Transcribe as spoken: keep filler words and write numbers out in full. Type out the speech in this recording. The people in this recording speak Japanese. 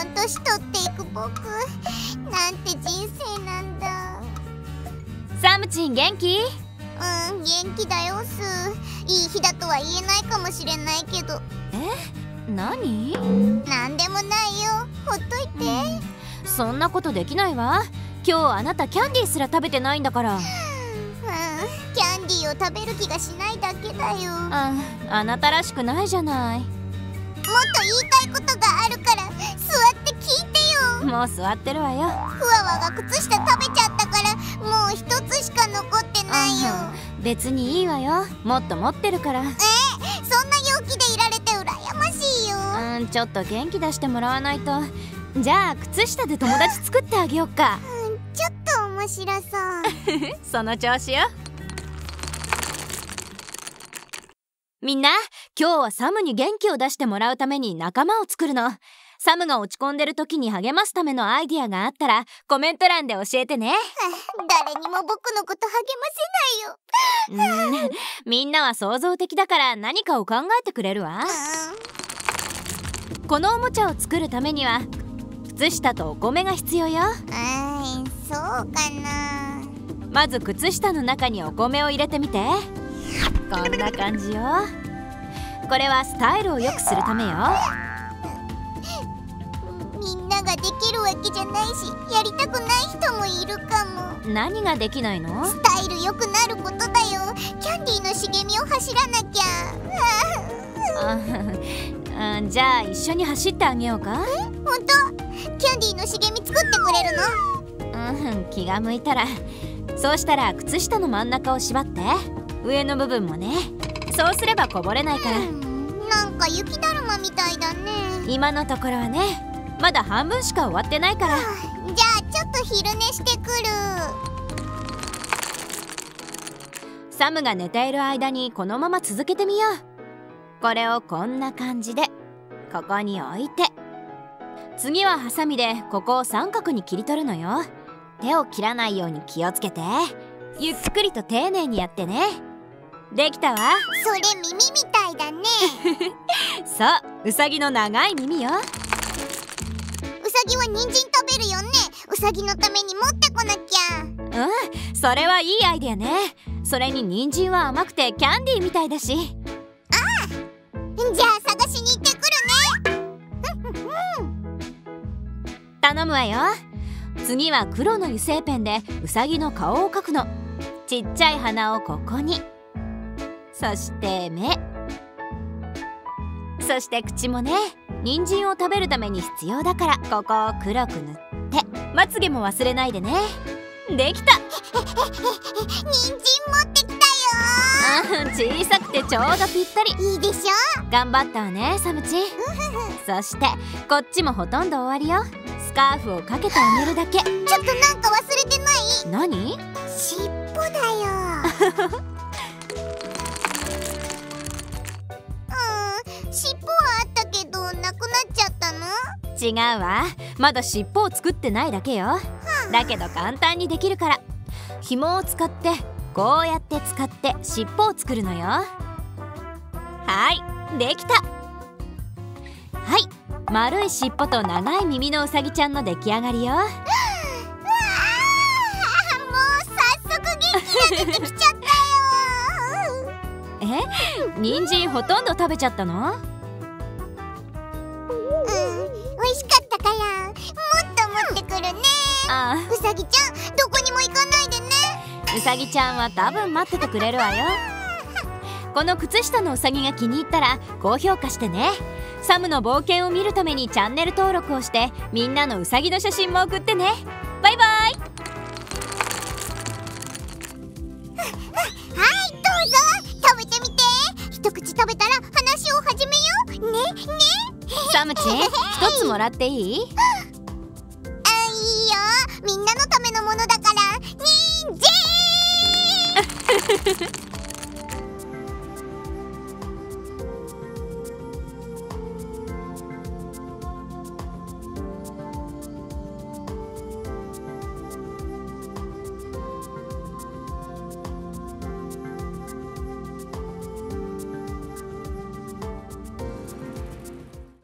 ん年取っていく僕、なんて人生なんだ。 サムチン元気？ うん、元気だよスー。いい日だとは言えないかもしれないけど。 え、何？ なんでもないよ、ほっといて、 うん、そんなことできないわ。今日あなたキャンディーすら食べてないんだから。うん、 キャンディーを食べる気がしないだけだよ。 あ、あなたらしくないじゃない。 もっと言いたいことがあるから座って聞いてよ。 もう座ってるわよ。 ふわわが靴下食べちゃったからもう一つしか残ってないよ。 別にいいわよ、もっと持ってるから。 えー、そんな陽気でいられて羨ましいよ。 うん、ちょっと元気出してもらわないと。じゃあ靴下で友達作ってあげよっか。 うん、ちょっと面白そうその調子よ。みんな、今日はサムに元気を出してもらうために仲間を作るの。サムが落ち込んでる時に励ますためのアイディアがあったらコメント欄で教えてね。 誰にも僕のこと励ませないよ。 うん、みんなは創造的だから何かを考えてくれるわ。このおもちゃを作るためには靴下とお米が必要よ。 あー、そうかな。 まず靴下の中にお米を入れてみて。こんな感じよ。これはスタイルを良くするためよ。 みんなができるわけじゃないし、やりたくない人もいるかも。 何ができないの？ スタイル良くなることだよ。キャンディーの茂みを走らなきゃあ、じゃあ一緒に走ってあげようか。 え、ほんと？キャンディーの茂み作ってくれるの？うん、気が向いたら。そうしたら靴下の真ん中を縛って、上の部分もね。そうすればこぼれないから。 うん、なんか雪だるまみたいだね。 今のところはね。まだ半分しか終わってないから。 じゃあちょっと昼寝してくる。 サムが寝ている間にこのまま続けてみよう。これをこんな感じでここに置いて、次はハサミでここを三角に切り取るのよ。手を切らないように気をつけて、ゆっくりと丁寧にやってね。できたわ。 それ耳みたいだね。 そう、ウサギの長い耳よ。 ウサギは人参食べるよね。ウサギのために持ってこなきゃ。うん、それはいいアイデアね。それに人参は甘くてキャンディーみたいだし。 ああ、じゃあ探しに行ってくるね。 頼むわよ。次は黒の油性ペンでウサギの顔を描くの。ちっちゃい鼻をここに、そして目、そして口もね。人参を食べるために必要だから、ここを黒く塗って、まつげも忘れないでね。できた。 人参持ってきたよ。 あ、小さくてちょうどぴったり。 いいでしょ。 頑張ったわね、サムチ。そしてこっちもほとんど終わりよ。スカーフをかけてあげるだけ。ちょっとなんか忘れてない？ 何？ 尻尾だよ。うん、尻尾はあったけどなくなっちゃったの？ 違うわ、まだ尻尾を作ってないだけよ。はあ、だけど簡単にできるから。紐を使ってこうやって使って尻尾を作るのよ。はい、できた。はい、丸い尻尾と長い耳のうさぎちゃんの出来上がりよ。うわー、もう早速元気が出てきちゃったよ。 え、人参ほとんど食べちゃったの？ うん、美味しかったからもっと持ってくるね。ああ、うさぎちゃんどこにも行かないでね。 うさぎちゃんは多分待っててくれるわよ。この靴下のうさぎが気に入ったら高評価してね。サムの冒険を見るためにチャンネル登録をして、みんなのうさぎの写真も送ってね。バイバイ。 はい、どうぞ食べてみて。一口食べたら話を始めよう。ねね。 サムチ、一つもらっていい？ あ、いいよ。みんなのためのものだから。にんじん